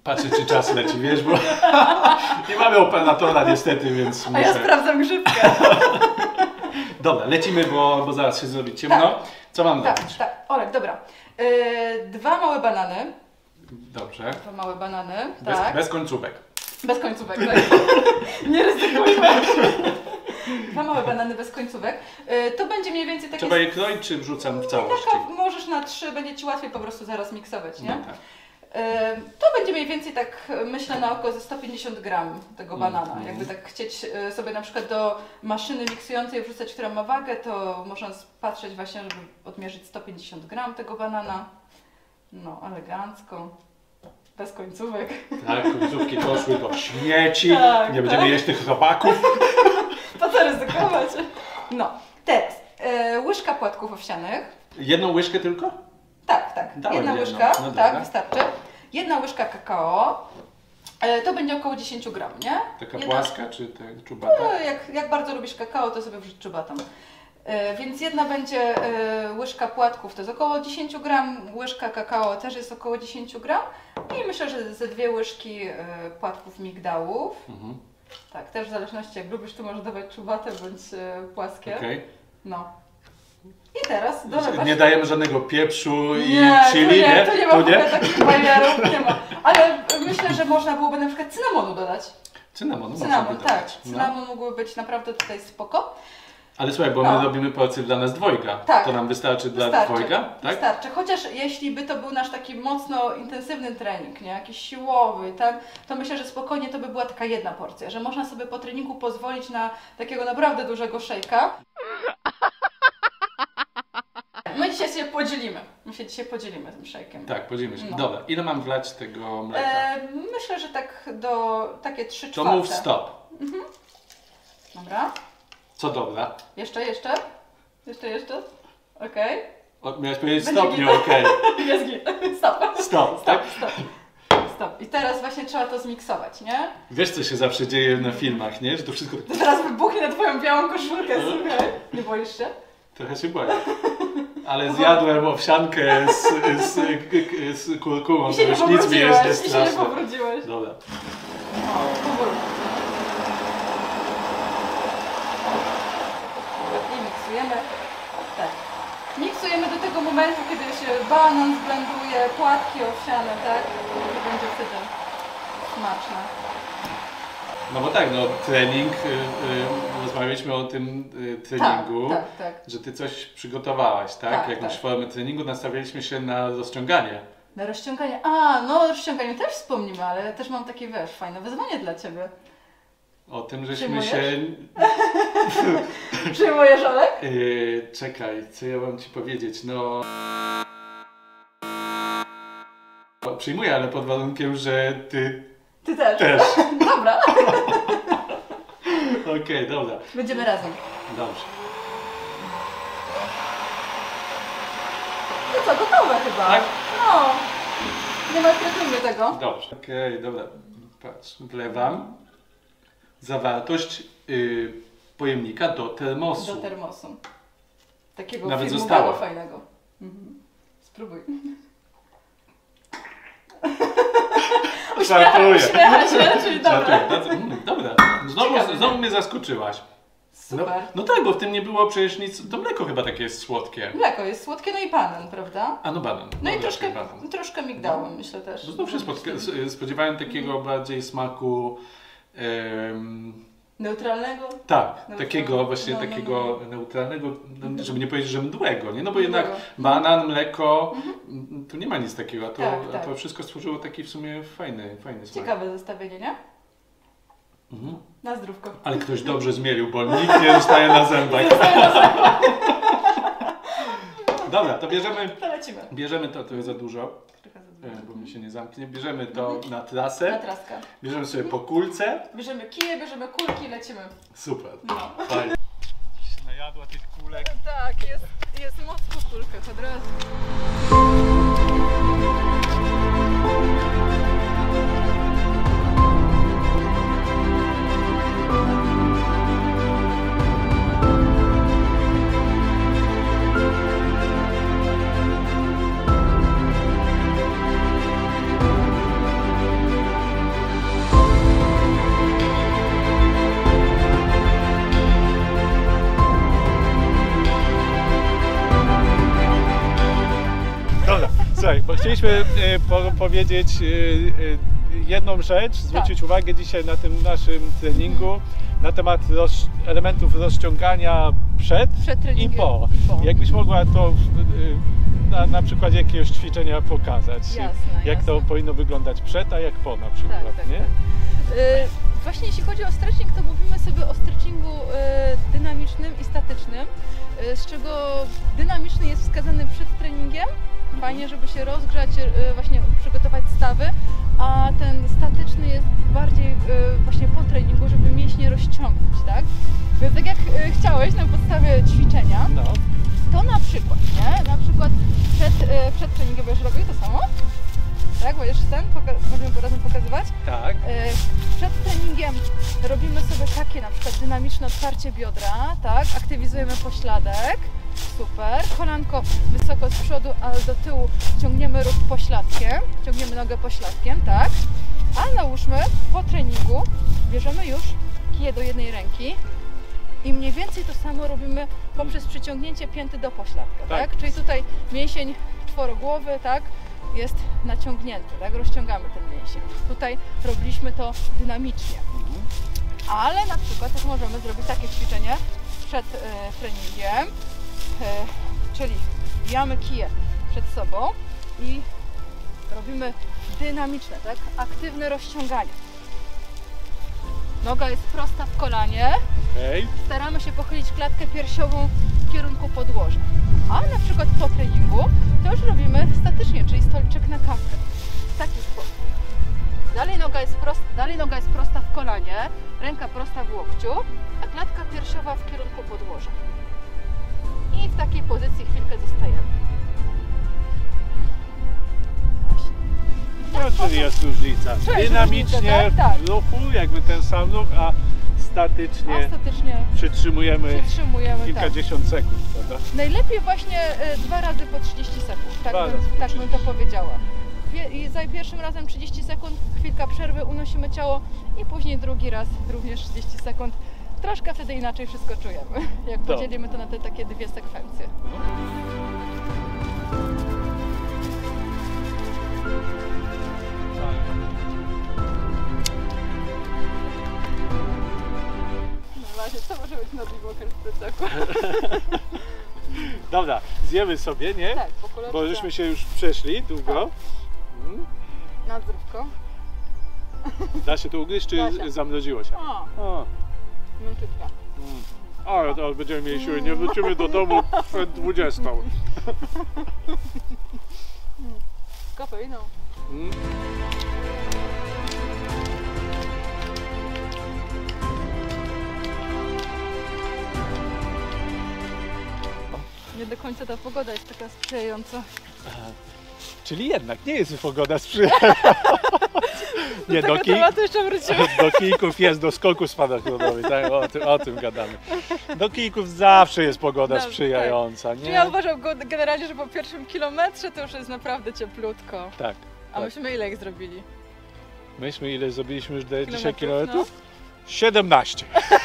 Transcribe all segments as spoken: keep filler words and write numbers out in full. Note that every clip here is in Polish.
Patrzę, czy czas leci, wiesz, bo nie mamy operatora niestety, więc A muszę... ja sprawdzam grzybkę. Dobra, lecimy, bo, bo zaraz się zrobi ciemno. Tak. Co mam Tak, zrobić? tak. Olek, dobra. Yy, dwa małe banany. Dobrze. Dwa małe banany, Bez, tak. bez końcówek. Bez końcówek, tak. Nie ryzykujmy. Dwa małe banany bez końcówek. Yy, to będzie mniej więcej takie... Trzeba je kroić, czy wrzucam w całości? Taka, możesz na trzy, będzie Ci łatwiej po prostu zaraz miksować, nie? No tak. Yy, to będzie mniej więcej tak, myślę, na oko ze sto pięćdziesiąt gram tego banana. Mm. Jakby tak chcieć yy, sobie na przykład do maszyny miksującej wrzucać, która ma wagę, to można patrzeć właśnie, żeby odmierzyć sto pięćdziesiąt gram tego banana. No, elegancko. Bez końcówek. Tak, końcówki poszły do śmieci, Tak, nie będziemy tak. jeść tych robaków. Po co ryzykować? No, teraz yy, łyżka płatków owsianych. Jedną łyżkę tylko? Tak, tak. Dałem Jedna jedną. łyżka, No tak, dobra. wystarczy. Jedna łyżka kakao. E, to będzie około dziesięć gram, nie? Taka Jedna... płaska, czy te czubata? No, jak, jak bardzo lubisz kakao, to sobie wrzuć czubatą. E, więc jedna będzie e, łyżka płatków, to jest około dziesięć gram, łyżka kakao też jest około dziesięć gram i myślę, że ze dwie łyżki e, płatków migdałów. Mhm. Tak, też w zależności jak lubisz, tu możesz dawać czubatę bądź e, płaskie. Okay. No. I teraz dolewasz... Nie dajemy żadnego pieprzu i Nie, chili, tu nie, nie? tu nie ma Tu w ogóle takich bajerów, nie ma. Ale myślę, że można byłoby na przykład cynamonu dodać. Cynamon, Cynamon, można tak. dodać. No. Cynamon mógłby być naprawdę tutaj spoko. Ale słuchaj, bo No. my robimy porcję dla nas dwojga. Tak. To nam wystarczy dla Wystarczy, dwojga? Tak? wystarczy. Chociaż jeśli by to był nasz taki mocno intensywny trening, nie? Jakiś siłowy, tak? To myślę, że spokojnie to by była taka jedna porcja, że można sobie po treningu pozwolić na takiego naprawdę dużego szejka. My dzisiaj się podzielimy. My się dzisiaj podzielimy tym szejkiem. Tak, podzielimy się. No. Dobra, ile mam wlać tego mleka? E, myślę, że tak do takie trzy To czwarte. mów stop. Mhm. Dobra. Co dobra? Jeszcze, jeszcze? Jeszcze, jeszcze? Okej. O, miałeś powiedzieć Będzie stop, git. nie okej. Jest git. Stop. Stop, tak? Stop, stop. Stop. I teraz właśnie trzeba to zmiksować, nie? Wiesz, co się zawsze dzieje na filmach, nie? Że to wszystko To teraz wybuchnie na twoją białą koszulkę, słuchaj. Nie boisz się? trochę się boję. Ale zjadłem owsiankę z, z, z, z kurkumą, I to się nie już nic mi pobrudziłeś, jest nie i się nie straszne. pobrudziłeś. Dobra. O, powolutku. I miksujemy. Tak. Miksujemy do tego momentu, kiedy się banan zblenduje, płatki owsiane, tak? To będzie wtedy smaczne. No bo tak, no trening, y, y, rozmawialiśmy o tym y, treningu, Tak, tak, tak. że ty coś przygotowałaś, tak? Tak, Jakąś tak. formę treningu, nastawialiśmy się na rozciąganie. Na rozciąganie. A, no o rozciąganiu też wspomnimy, ale ja też mam takie, wiesz, fajne wyzwanie dla Ciebie. O tym, żeśmy Przyjmujesz? się... Przyjmujesz, Olek? Yy, czekaj, co ja mam ci powiedzieć, no... Przyjmuję, ale pod warunkiem, że ty Ty też. też. Dobra. Okej, okay, dobra. Będziemy razem. Dobrze. No co, gotowe chyba. Tak? No. Nie maltretujmy tego. Dobrze. Okej, okay, dobra. Patrz, wlewam zawartość yy, pojemnika do termosu. Do termosu. Takiego Nawet firmowego, zostało. fajnego. Mhm. Spróbuj. Żartuję. Uśmiecha się, czyli dobra. Żartuję. Mm, dobra. Znowu, Ciekawe, znowu mnie zaskoczyłaś. No, Super. no tak, bo w tym nie było przecież nic. To mleko chyba takie jest słodkie. Mleko jest słodkie, no i banan, prawda? A no banan. No i Dobra, troszkę, banan. troszkę migdału, myślę też. No znów się spotka- s- spodziewałem takiego bardziej smaku. em, Neutralnego? tak, Neutralnego. takiego właśnie No, no, takiego neutralnego, no, żeby nie powiedzieć, że mdłego, nie? No bo jednak Mdłego. banan, mleko, m, tu nie ma nic takiego, a to, Tak, a tak. to wszystko stworzyło taki w sumie fajny, fajny smak. Ciekawe zestawienie, nie? Mhm. Na zdrówko. Ale ktoś dobrze zmielił, bo nikt nie zostaje na zębach. Dobra, to bierzemy, To lecimy. bierzemy to, to jest za dużo, Trochę za e, dużo. bo mi się nie zamknie. Bierzemy to na Na trasę, traskę. bierzemy sobie po kulce. Bierzemy kije, bierzemy kulki i lecimy. Super, No. fajnie. Najadła tych kulek. Tak, jest, jest moc po kulkach od razu. Słuchaj, bo chcieliśmy y, po, powiedzieć y, y, jedną rzecz, zwrócić Tak. uwagę dzisiaj na tym naszym treningu na temat roz, elementów rozciągania przed, Przed i treningiem po. i po. Jakbyś mogła to y, na, na przykładzie jakiegoś ćwiczenia pokazać, Jasne, jak jasne. to powinno wyglądać przed, a jak po na przykład, Tak, tak, nie? tak. Y, Właśnie jeśli chodzi o stretching, to mówimy sobie o stretchingu y, dynamicznym i statycznym, y, z czego dynamiczny jest wskazany przed treningiem, fajnie, żeby się rozgrzać, y, właśnie przygotować stawy, a ten statyczny jest bardziej y, właśnie po treningu, żeby mięśnie rozciągnąć, tak? Więc tak jak y, chciałeś na podstawie ćwiczenia, No. to na przykład, nie? Na przykład przed, y, przed treningiem będziesz robił to samo? Tak, będziesz ten, poka- możemy razem pokazywać? Tak. E, Przed treningiem robimy sobie takie na przykład dynamiczne otwarcie biodra, tak, aktywizujemy pośladek, super, kolanko wysoko z przodu, ale do tyłu ciągniemy ruch pośladkiem, ciągniemy nogę pośladkiem, tak, a nałóżmy po treningu bierzemy już kije do jednej ręki i mniej więcej to samo robimy poprzez przyciągnięcie pięty do pośladka, tak, Tak. czyli tutaj mięsień czworogłowy, tak, jest naciągnięty, tak? Rozciągamy ten mięsień. Tutaj robiliśmy to dynamicznie. Ale na przykład też możemy zrobić takie ćwiczenie przed e, treningiem, e, czyli wbijamy kije przed sobą i robimy dynamiczne, tak? Aktywne rozciąganie. Noga jest prosta w kolanie, Okej. staramy się pochylić klatkę piersiową w kierunku podłoża. A na przykład po treningu to już robimy statycznie, czyli stoliczek na kawkę. W taki sposób. Dalej noga jest prosta, dalej noga jest prosta w kolanie, ręka prosta w łokciu, a klatka piersiowa w kierunku podłoża. I w takiej pozycji chwilkę zostajemy. Właśnie. I w ten No, sposób- czyli jest różnica. Czułeś Dynamicznie różnicę, tak? Tak. w ruchu, jakby ten sam ruch, a statycznie A statycznie przytrzymujemy przytrzymujemy. Tak. kilkadziesiąt sekund, prawda? Najlepiej właśnie e, dwa razy po trzydzieści sekund, tak, Dwa bym, razy po tak bym to trzydzieści. powiedziała. Pie- I za pierwszym razem trzydzieści sekund, chwilka przerwy, unosimy ciało i później drugi raz również trzydzieści sekund. Troszkę wtedy inaczej wszystko czujemy, jak Dobrze. podzielimy to na te takie dwie sekwencje. No właśnie, co może być nogi walker w plecaku? Dobra, zjemy sobie, nie? Tak, po kolorze. Bo żeśmy się już przeszli długo. Mm. Na zdrówko. Da się to ugryźć, czy Da się. zamroziło się? O, O, mięciutka. mm. Ale to będziemy mieli siły, nie wrócimy do domu przed dwudziestą. Z kofeiną. Mm. Nie do końca ta pogoda jest taka sprzyjająca. Czyli jednak nie jest pogoda sprzyjająca. Nie, Do do, tego kij, tematu jeszcze wrócimy. do kijków jest, do skoków spadochronowych, tak? o, tym, o tym gadamy. Do kijków zawsze jest pogoda Dobrze, sprzyjająca, Czy nie? ja uważam go generalnie, że po pierwszym kilometrze to już jest naprawdę cieplutko. Tak. A tak. myśmy ile ich zrobili? Myśmy ile zrobiliśmy już de- dzisiaj Kilometrów, kilometrów? siedemnaście.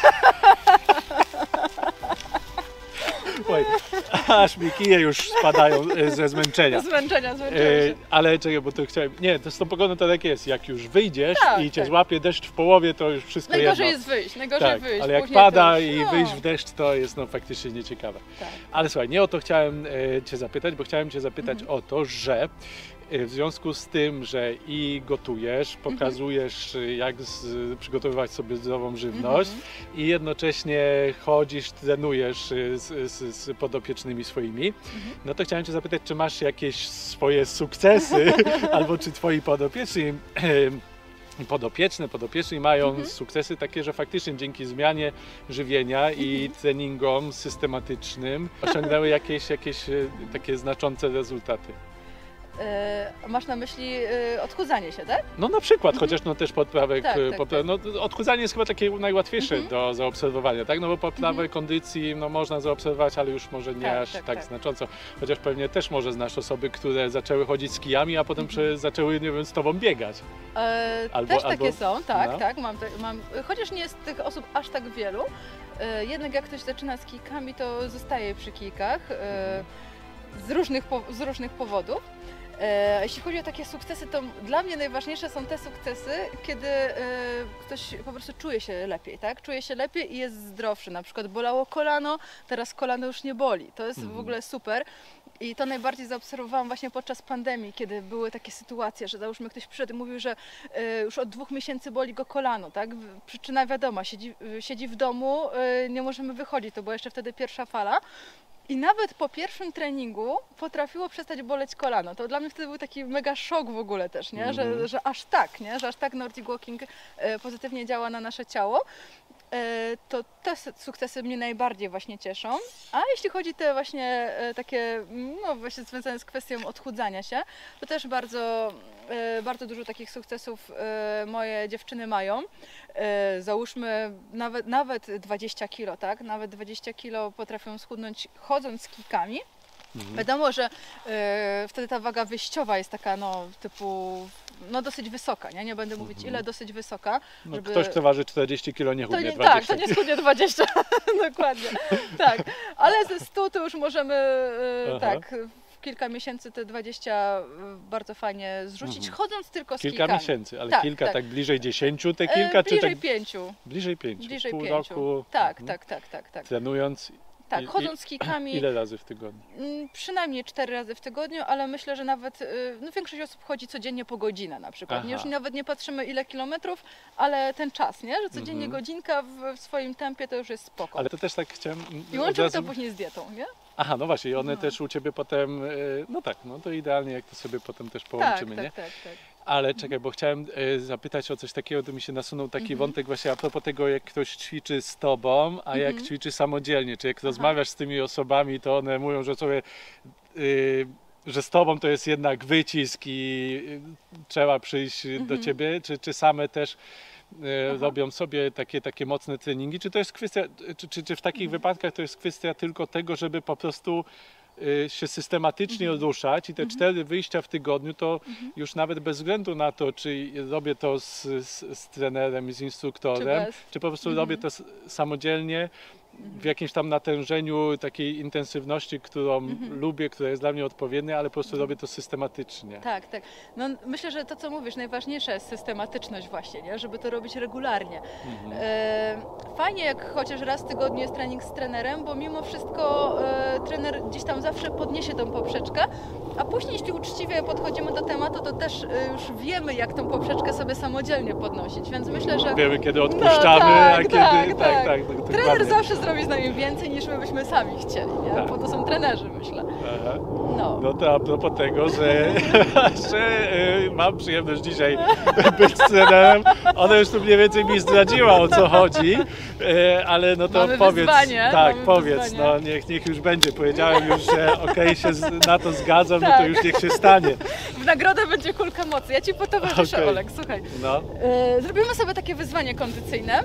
Oj, aż mi kije już spadają e, ze zmęczenia. Zmęczenia, zmęczenia E, się. ale czekaj, bo to chciałem. Nie, to z tą pogodą to tak jest. Jak już wyjdziesz Tak, i cię tak. złapie deszcz w połowie, to już wszystko Najgorzej jedno. jest wyjść, najgorzej Tak, wyjść. ale jak później to pada już- i no, wyjść w deszcz, to jest no faktycznie nieciekawe. Tak. Ale słuchaj, nie o to chciałem e, Cię zapytać, bo chciałem Cię zapytać Mhm. o to, że e, w związku z tym, że i gotujesz, Mhm. pokazujesz e, jak z, przygotowywać sobie zdrową żywność Mhm. i jednocześnie chodzisz, trenujesz e, z, z, z podopiecznymi swoimi, Mhm. no to chciałem Cię zapytać, czy masz jakieś swoje sukcesy albo czy Twoi podopieczni e, podopieczne, podopieczni mają Mhm. sukcesy takie, że faktycznie dzięki zmianie żywienia i Mhm. treningom systematycznym osiągnęły jakieś, jakieś e, takie znaczące rezultaty. E, masz na myśli e, odchudzanie się, tak? No na przykład, Mhm. chociaż no też poprawę, Tak, tak, popra- no, odchudzanie jest chyba takie najłatwiejsze Mhm. do zaobserwowania, tak? No bo poprawę Mhm. kondycji no, można zaobserwować, ale już może nie Tak, aż tak, tak, tak. znacząco. Chociaż pewnie też może znasz osoby, które zaczęły chodzić z kijami, a potem Mhm. prze- zaczęły, nie wiem, z tobą biegać. E, Albo- też takie albo- są, tak, no. tak, mam, te, mam, chociaż nie jest tych osób aż tak wielu, e, jednak jak ktoś zaczyna z kijkami, to zostaje przy kijkach e, z, różnych, po- z różnych powodów. E, jeśli chodzi o takie sukcesy, to dla mnie najważniejsze są te sukcesy, kiedy e, ktoś po prostu czuje się lepiej, tak? Czuje się lepiej i jest zdrowszy. Na przykład bolało kolano, teraz kolano już nie boli. To jest w ogóle super. I to najbardziej zaobserwowałam właśnie podczas pandemii, kiedy były takie sytuacje, że załóżmy ktoś przyszedł i mówił, że y, już od dwóch miesięcy boli go kolano, tak? Przyczyna wiadoma, siedzi, siedzi w domu, y, nie możemy wychodzić, to była jeszcze wtedy pierwsza fala. I nawet po pierwszym treningu potrafiło przestać boleć kolano. To dla mnie wtedy był taki mega szok w ogóle też, nie? Że, mm-hmm. że aż tak, nie? Że aż tak Nordic Walking y, pozytywnie działa na nasze ciało. To te sukcesy mnie najbardziej właśnie cieszą, a jeśli chodzi te właśnie takie, no właśnie związane z kwestią odchudzania się, to też bardzo, bardzo dużo takich sukcesów moje dziewczyny mają. Załóżmy nawet, nawet dwadzieścia kilo, tak? Nawet dwadzieścia kilo potrafią schudnąć chodząc z kijkami. Mhm. Wiadomo, że y, wtedy ta waga wyjściowa jest taka no typu no dosyć wysoka, nie? Nie będę mówić ile, dosyć wysoka. No, żeby... Ktoś, kto waży czterdzieści kilo, nie chudnie to nie, dwadzieścia. Tak, to nie schudnie dwadzieścia, dokładnie. Tak, ale ze stu to już możemy y, tak w kilka miesięcy te dwadzieścia bardzo fajnie zrzucić, mhm. chodząc tylko z kilka kijkami. miesięcy, ale tak, kilka tak. tak bliżej dziesięciu, te kilka e, bliżej czy tak... pięciu. Bliżej pięciu. Bliżej pół pięciu. roku. Tak, mhm. tak, tak, tak, tak. Trenując. Tak, I, chodząc z kijkami. Ile razy w tygodniu? Przynajmniej cztery razy w tygodniu, ale myślę, że nawet no, większość osób chodzi codziennie po godzinę na przykład. Nie, już nawet nie patrzymy ile kilometrów, ale ten czas, nie? Że codziennie mm-hmm. godzinka w, w swoim tempie to już jest spoko. Ale to też tak chciałem... I łączymy razu... to później z dietą, nie? Aha, no właśnie, i one no. też u Ciebie potem, no tak, no to idealnie jak to sobie potem też połączymy, tak, nie? Tak, tak, tak. Ale czekaj, bo chciałem e, zapytać o coś takiego, to mi się nasunął taki mm-hmm. wątek właśnie a propos tego, jak ktoś ćwiczy z Tobą, a mm-hmm. jak ćwiczy samodzielnie. Czy jak Aha. rozmawiasz z tymi osobami, to one mówią, że sobie, y, że z Tobą to jest jednak wycisk i y, trzeba przyjść mm-hmm. do Ciebie, czy, czy same też y, robią sobie takie, takie mocne treningi? Czy to jest kwestia, czy, czy, czy w takich mm-hmm. wypadkach to jest kwestia tylko tego, żeby po prostu się systematycznie mm-hmm. ruszać i te mm-hmm. cztery wyjścia w tygodniu to mm-hmm. już nawet bez względu na to, czy robię to z, z, z trenerem, z instruktorem, czy, czy po prostu mm-hmm. robię to samodzielnie w jakimś tam natężeniu takiej intensywności, którą mm-hmm. lubię, która jest dla mnie odpowiednia, ale po prostu mm-hmm. robię to systematycznie. Tak, tak. No, myślę, że to, co mówisz, najważniejsza jest systematyczność właśnie, nie? Żeby to robić regularnie. Mm-hmm. E, fajnie, jak chociaż raz w tygodniu jest trening z trenerem, bo mimo wszystko e, trener gdzieś tam zawsze podniesie tą poprzeczkę, a później, jeśli uczciwie podchodzimy do tematu, to też e, już wiemy, jak tą poprzeczkę sobie samodzielnie podnosić, więc myślę, że... Wiemy, kiedy odpuszczamy, no, tak, a kiedy... Tak, tak. tak, tak, tak trener zawsze zrobi z nami więcej, niż my byśmy sami chcieli, nie? Tak. Bo to są trenerzy, myślę. Aha. No. no to a propos tego, że, że y, mam przyjemność dzisiaj być trenerem, ona już tu mniej więcej mi zdradziła, o co chodzi, y, ale no to Mamy powiedz, wyzwanie, tak, mamy powiedz, wyzwanie. no niech, niech już będzie, powiedziałem już, że okej, okay, się z, na to zgadzam, tak. no to już niech się stanie. W nagrodę będzie kulka mocy, ja Ci potowarzyszę, okay. Olek, słuchaj. No. Y, zrobimy sobie takie wyzwanie kondycyjne.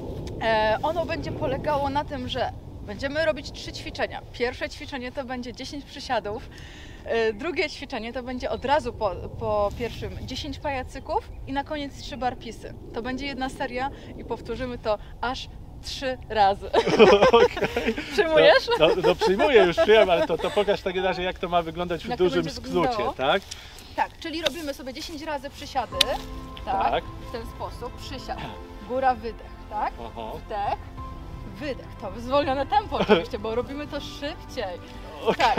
E, ono będzie polegało na tym, że będziemy robić trzy ćwiczenia. Pierwsze ćwiczenie to będzie dziesięć przysiadów, e, drugie ćwiczenie to będzie od razu po, po pierwszym dziesięć pajacyków i na koniec trzy barpisy. To będzie jedna seria i powtórzymy to aż trzy razy. Okay. Przyjmujesz? No, no, no przyjmuję, już przyjąłem, ale to, to pokaż w takim razie, jak to ma wyglądać w jak dużym skrócie, wyglądało. tak? Tak, czyli robimy sobie dziesięć razy przysiady, tak, tak. w ten sposób, przysiad, góra, wydech. Tak? Aha. Wdech, wydech. To zwolnione tempo oczywiście, bo robimy to szybciej. Okay. Tak.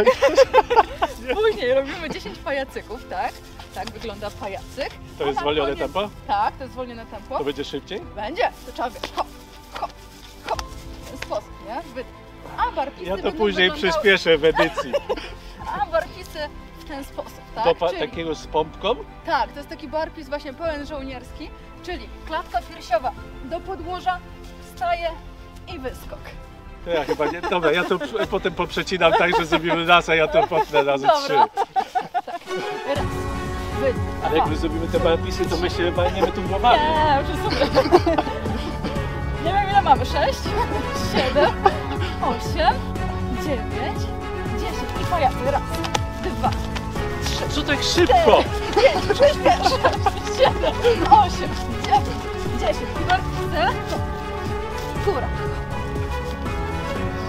Później robimy dziesięć pajacyków, tak? Tak wygląda pajacyk. To jest zwolnione koniec... tempo? Tak, to jest zwolnione tempo. To będzie szybciej? Będzie. To trzeba wiesz, hop, hop, hop. W ten sposób, nie? Wydech. A barpisy Ja to będą później wyglądały... przyspieszę w edycji. A barpisy w ten sposób, tak? Do pa- czyli... takiego z pompką? Tak, to jest taki barpis właśnie pełen żołnierski, czyli klatka piersiowa do podłoża, wstaje i wyskok. To ja chyba nie. Dobra, ja to p- potem poprzecinam tak, że zrobimy raz, a ja to potnę razy Dobra. trzy. Tak, raz, wydech. Ale jak my zrobimy te barpisy, to my się walniemy tu głowami. Nie, już jest super. Nie wiem ile mamy, sześć, siedem, osiem, dziewięć, dziesięć i pajacy. Raz, dwa, trzy, Co tak szybko? pięć, przyspiesz, siedem, osiem, dziewięć, dziesięć i barpisy. Góra.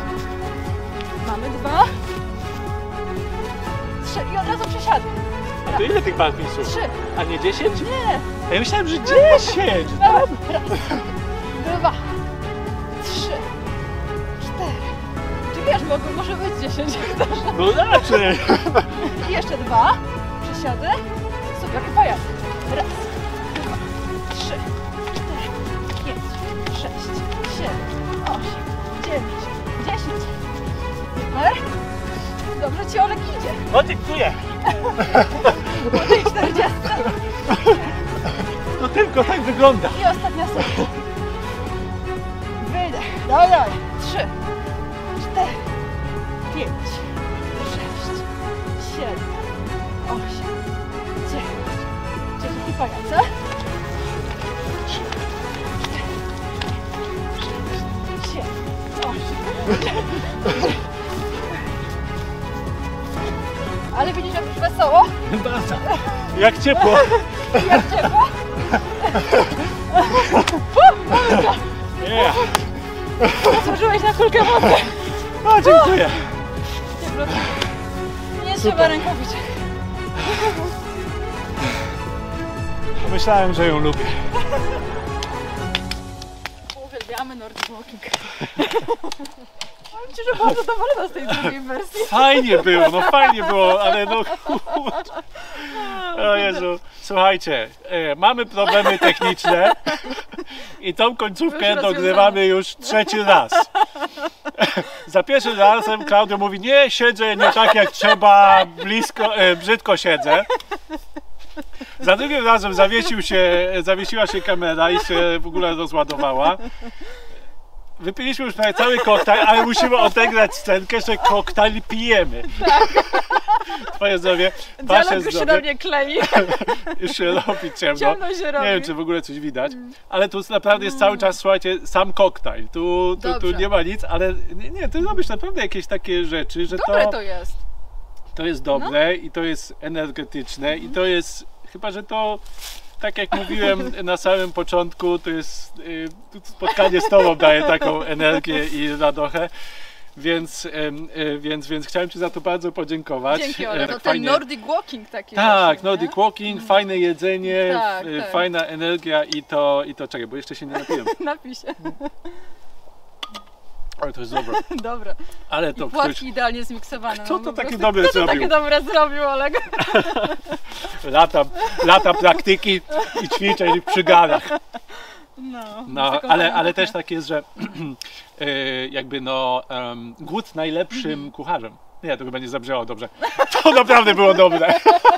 Mamy dwa, trzy i od razu przesiady. To ile tych barfinsów? Trzy. A nie dziesięć? Nie. Ja myślałem, że dziesięć! Raz, dwa, trzy, cztery. Czy wiesz, mogą, może być dziesięć. No raczej! I jeszcze dwa. Przysiady. Super, i pojazd. Raz, dwa, trzy, cztery, pięć, sześć, siedem, osiem, dziewięć, dziesięć. Super. Dobrze ci Olek idzie. O, dziękuję! Po tej czterdziestce. To tylko tak wygląda. I ostatnia seria. Wydech. Dawaj, dawaj. Trzy, cztery, pięć, sześć, siedem, osiem, dziewięć. Czyli i pajace. Trzy, cztery, sześć, siedem, osiem. Ale widzisz, jak już wesoło? Bardzo. Jak ciepło. Jak ciepło? Yeah. Zasłużyłeś na kulkę wody. O, dziękuję. Nie trzeba rękawiczek. Myślałem, że ją lubię. Uwielbiamy Nordic Walking. Powiem ci, że bardzo zadowolona z tej drugiej wersji. Fajnie było, no fajnie było, ale no kurczę. O Jezu, słuchajcie, e, mamy problemy techniczne i tą końcówkę Już dogrywamy już trzeci raz. Za pierwszym razem Klaudia mówi, nie, siedzę nie tak jak trzeba, blisko, e, brzydko siedzę. Za drugim razem zawiesił się, zawiesiła się kamera i się w ogóle rozładowała. Wypiliśmy już prawie cały koktajl, ale musimy odegrać scenkę, że koktajl pijemy. Tak. Twoje zdrowie, wasze Dialog już się na zdrowie. mnie klei. Już się robi ciemno. Ciemno się robi. Nie wiem, czy w ogóle coś widać, ale tu naprawdę jest cały czas, słuchajcie, sam koktajl. Tu, tu, tu Dobrze. nie ma nic, ale nie, nie, ty robisz naprawdę jakieś takie rzeczy, że Dobre to, to jest. to jest dobre i to jest energetyczne i to jest, chyba że to, tak jak mówiłem na samym początku, to jest y, spotkanie z tobą daje taką energię i radochę. Więc, em, y, więc, więc chciałem ci za to bardzo podziękować. Dzięki, E, Ole. To ten fajnie- Nordic Walking taki Tak, właśnie, Nordic nie? Walking, fajne jedzenie, Tak, f- tak. fajna energia i to, i to czekaj, bo jeszcze się nie napiłem. Napisie. Ale to jest dobre. Dobre. Ale to I ktoś, płatki idealnie zmiksowane. Kto no, to po takie prostu. dobre Kto to zrobił? takie dobre zrobił, Oleg? lata, lata praktyki i ćwiczeń przy garach. No, No, taką ale, fajną ale kuchnię. też tak jest, że e, jakby no um, głód najlepszym Mhm. kucharzem. Nie, to chyba nie zabrzmiało dobrze. To naprawdę było dobre.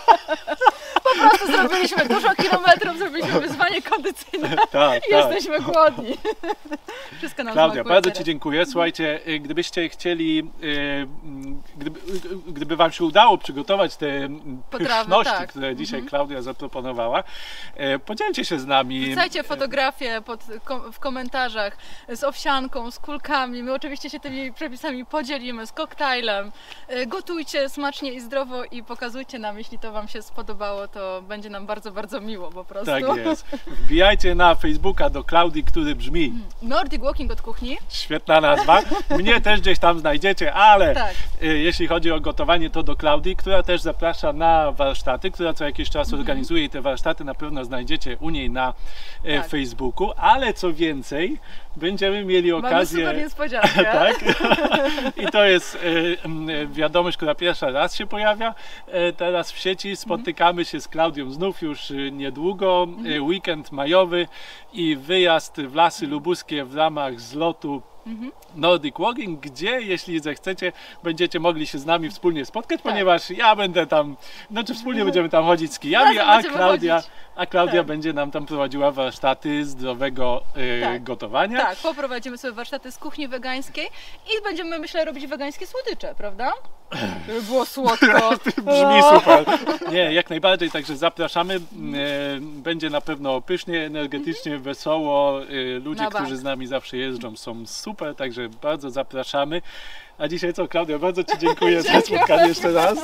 Po prostu zrobiliśmy dużo kilometrów, zrobiliśmy wyzwanie kondycyjne Tak, tak. i jesteśmy głodni. Wszystko nam Klaudia, smakuje bardzo teraz. Ci dziękuję. Słuchajcie, y, gdybyście chcieli, y, mm, gdyby, y, gdyby Wam się udało przygotować te mm, Potrawy, pyszności, tak. które dzisiaj Mhm. Klaudia zaproponowała, y, podzielcie się z nami. Wrzucajcie fotografie pod, kom, w komentarzach z owsianką, z kulkami. My oczywiście się tymi przepisami podzielimy, z koktajlem. Y, Gotujcie smacznie i zdrowo i pokazujcie nam, jeśli to Wam się spodobało, to będzie nam bardzo, bardzo miło po prostu. Tak jest. Wbijajcie na Facebooka do Klaudii, który brzmi. Nordic Walking od kuchni. Świetna nazwa. Mnie też gdzieś tam znajdziecie, ale Tak. y, jeśli chodzi o gotowanie, to do Klaudii, która też zaprasza na warsztaty, która co jakiś czas Mhm. organizuje i te warsztaty na pewno znajdziecie u niej na y, Tak. Facebooku, ale co więcej, będziemy mieli Mamy okazję. super niespodziankę. Tak? I to jest y, y, wiadomość, która pierwszy raz się pojawia y, teraz w sieci. Spotykamy się z Klaudią znów już y, niedługo. Y, weekend majowy i wyjazd w Lasy Lubuskie w ramach zlotu Nordic Walking, gdzie jeśli zechcecie, będziecie mogli się z nami wspólnie spotkać, Tak. ponieważ ja będę tam, znaczy wspólnie będziemy tam chodzić z kijami, Razem a będziemy Klaudia, chodzić. a Klaudia Tak. będzie nam tam prowadziła warsztaty zdrowego y, Tak. gotowania. Tak, poprowadzimy sobie warsztaty z kuchni wegańskiej i będziemy, myślę, robić wegańskie słodycze, prawda? Żeby było słodko. Brzmi super. Nie, jak najbardziej, także zapraszamy. E, Będzie na pewno pysznie, energetycznie, wesoło. E, Ludzie, Na bank. którzy z nami zawsze jeżdżą, są super, także bardzo zapraszamy. A dzisiaj co, Klaudia, bardzo Ci dziękuję za spotkanie jeszcze raz.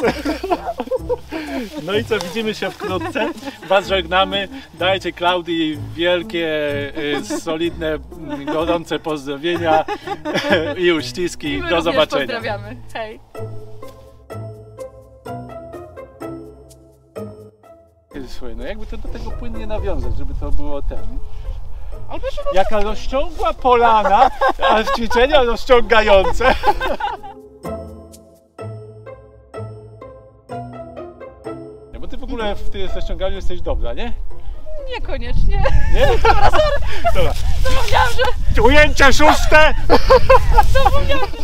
No i co, widzimy się wkrótce. Was żegnamy. Dajcie Klaudii wielkie, e, solidne, m, gorące pozdrowienia i uściski. I my Do również zobaczenia. Pozdrawiamy. Hej. słuchaj, no jakby to do tego płynnie nawiązać, żeby to było ten. Albo żeby... Jaka rozciągła polana, a ćwiczenia rozciągające. Nie, bo ty w ogóle w tym rozciąganiu jesteś dobra, nie? Niekoniecznie. Nie? Dobra, sorry. Dobra. Zapomniałam, że... Ujęcie szóste! Zapomniałam,